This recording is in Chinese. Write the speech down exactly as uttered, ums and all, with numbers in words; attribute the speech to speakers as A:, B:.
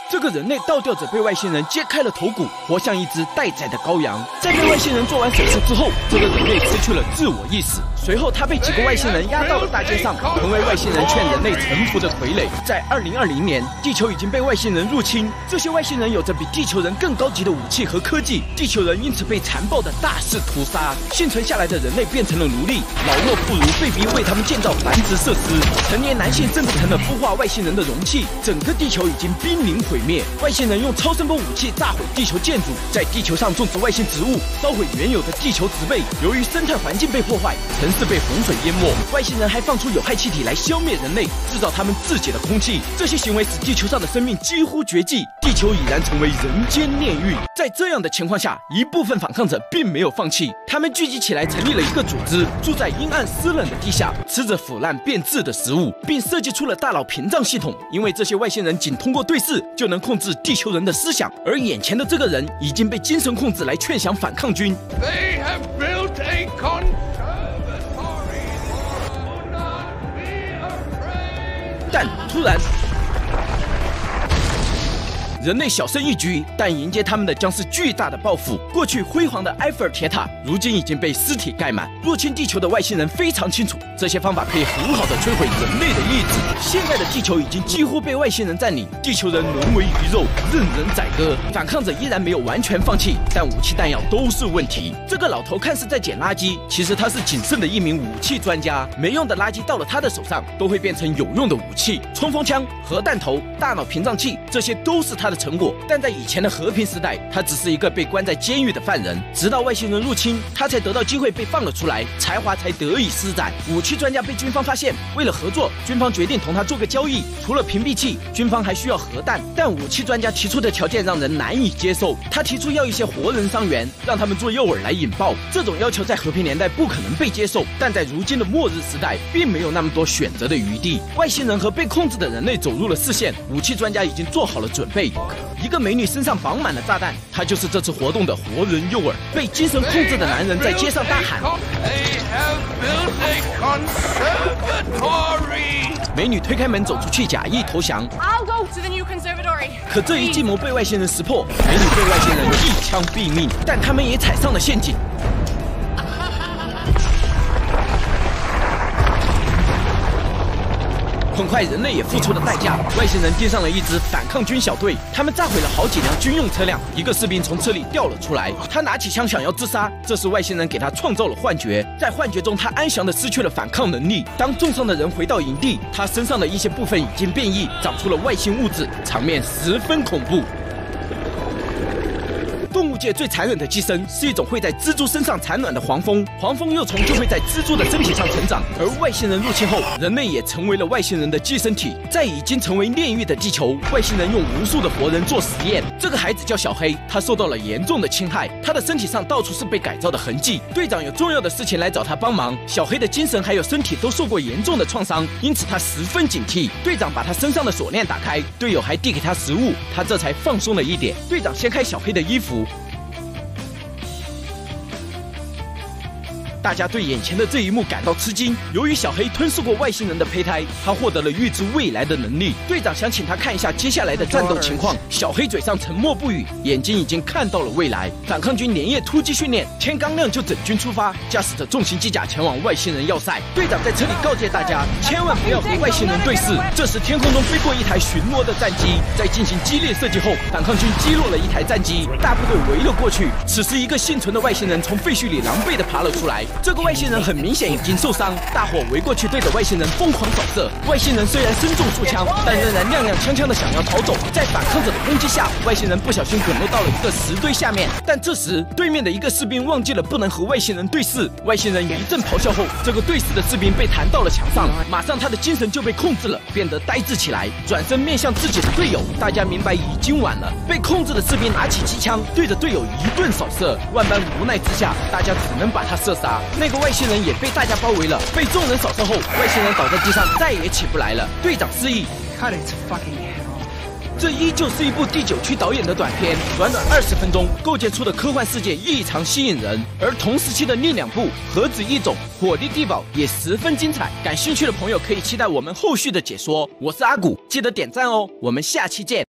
A: 这个人类倒吊者被外星人揭开了头骨，活像一只待宰的羔羊。在被外星人做完手术之后，这个人类失去了自我意识。随后，他被几个外星人押到了大街上，成为外星人劝人类臣服的傀儡。在二零二零年，地球已经被外星人入侵，这些外星人有着比地球人更高级的武器和科技，地球人因此被残暴的大肆屠杀。幸存下来的人类变成了奴隶，老弱妇孺被逼为他们建造繁殖设施，成年男性甚至成了孵化外星人的容器。整个地球已经濒临毁灭，外星人用超声波武器炸毁地球建筑，在地球上种植外星植物，烧毁原有的地球植被。由于生态环境被破坏，城市被洪水淹没，外星人还放出有害气体来消灭人类，制造他们自己的空气。这些行为使地球上的生命几乎绝迹，地球已然成为人间炼狱。在这样的情况下，一部分反抗者并没有放弃，他们聚集起来成立了一个组织，住在阴暗湿冷的地下，吃着腐烂变质的食物，并设计出了大脑屏障系统。因为这些外星人仅通过对视就能控制地球人的思想，而眼前的这个人已经被精神控制来劝降反抗军。
B: They have built a conservatory for not be afraid.
A: 但突然，人类小胜一局，但迎接他们的将是巨大的报复。过去辉煌的埃菲尔铁塔，如今已经被尸体盖满。入侵地球的外星人非常清楚，这些方法可以很好的摧毁人类的意志。现在的地球已经几乎被外星人占领，地球人沦为鱼肉，任人宰割。反抗者依然没有完全放弃，但武器弹药都是问题。这个老头看似在捡垃圾，其实他是谨慎的一名武器专家。没用的垃圾到了他的手上，都会变成有用的武器。冲锋枪、核弹头、大脑屏障器，这些都是他的成果。但在以前的和平时代，他只是一个被关在监狱的犯人，直到外星人入侵，他才得到机会被放了出来，才华才得以施展。武器专家被军方发现，为了合作，军方决定同他做个交易，除了屏蔽器，军方还需要核弹。但武器专家提出的条件让人难以接受，他提出要一些活人伤员，让他们做诱饵来引爆。这种要求在和平年代不可能被接受，但在如今的末日时代，并没有那么多选择的余地。外星人和被控制的人类走入了视线，武器专家已经做好了准备。一个美女身上绑满了炸弹，她就是这次活动的活人诱饵。被精神控制的男人在街上大喊：“美女推开门走出去，假意投降。
C: I'll go to the new conservatory.
A: 可这一计谋被外星人识破，美女被外星人一枪毙命，但他们也踩上了陷阱。很快，人类也付出了代价。外星人盯上了一支反抗军小队，他们炸毁了好几辆军用车辆。一个士兵从车里掉了出来，他拿起枪想要自杀。这时，外星人给他创造了幻觉，在幻觉中，他安详地失去了反抗能力。当重伤的人回到营地，他身上的一些部分已经变异，长出了外星物质，场面十分恐怖。动物界最残忍的寄生是一种会在蜘蛛身上产卵的黄蜂，黄蜂幼虫就会在蜘蛛的身体上成长。而外星人入侵后，人类也成为了外星人的寄生体。在已经成为炼狱的地球，外星人用无数的活人做实验。这个孩子叫小黑，他受到了严重的侵害，他的身体上到处是被改造的痕迹。队长有重要的事情来找他帮忙，小黑的精神还有身体都受过严重的创伤，因此他十分警惕。队长把他身上的锁链打开，队友还递给他食物，他这才放松了一点。队长掀开小黑的衣服。大家对眼前的这一幕感到吃惊。由于小黑吞噬过外星人的胚胎，他获得了预知未来的能力。队长想请他看一下接下来的战斗情况。小黑嘴上沉默不语，眼睛已经看到了未来。反抗军连夜突击训练，天刚亮就整军出发，驾驶着重型机甲前往外星人要塞。队长在车里告诫大家，千万不要和外星人对视。这时天空中飞过一台巡逻的战机，在进行激烈射击后，反抗军击落了一台战机，大部队围了过去。此时，一个幸存的外星人从废墟里狼狈地爬了出来。这个外星人很明显已经受伤，大伙围过去对着外星人疯狂扫射。外星人虽然身中数枪，但仍然踉踉跄跄的想要逃走。在反抗者的攻击下，外星人不小心滚落到了一个石堆下面。但这时，对面的一个士兵忘记了不能和外星人对视。外星人一阵咆哮后，这个对视的士兵被弹到了墙上，马上他的精神就被控制了，变得呆滞起来，转身面向自己的队友。大家明白已经晚了，被控制的士兵拿起机枪对着队友一顿扫射。万般无奈之下，大家只能把他射杀。那个外星人也被大家包围了，被众人扫射后，外星人倒在地上，再也起不来了。队长示意。这依旧是一部第九区导演的短片，短短二十分钟，构建出的科幻世界异常吸引人。而同时期的另两部《核子异种》《火力地堡》也十分精彩。感兴趣的朋友可以期待我们后续的解说。我是阿古，记得点赞哦，我们下期见。